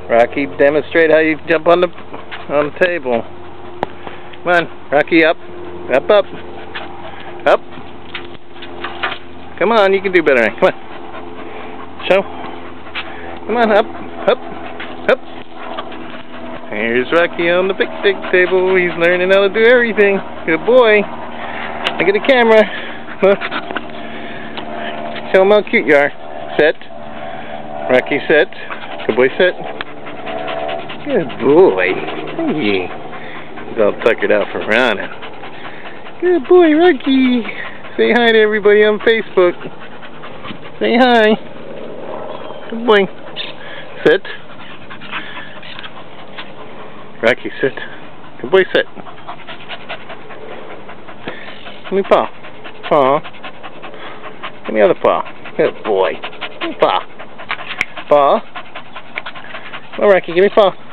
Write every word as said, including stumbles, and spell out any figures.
Rocky, demonstrate how you jump on the on the table. Come on, Rocky, up, up, up, up. Come on, you can do better. Come on, show. Come on, up, up, up. Here's Rocky on the picnic table. He's learning how to do everything. Good boy. Look at the camera. Show him how cute you are. Set. Rocky, set. Good boy, set. Good boy. Hey. He's all tuckered out for running. Good boy, Rocky. Say hi to everybody on Facebook. Say hi. Good boy. Sit. Rocky, sit. Good boy, sit. Give me paw. Paw. Give me the other paw. Good boy. Give me paw. Paw. Well, Rocky, give me paw.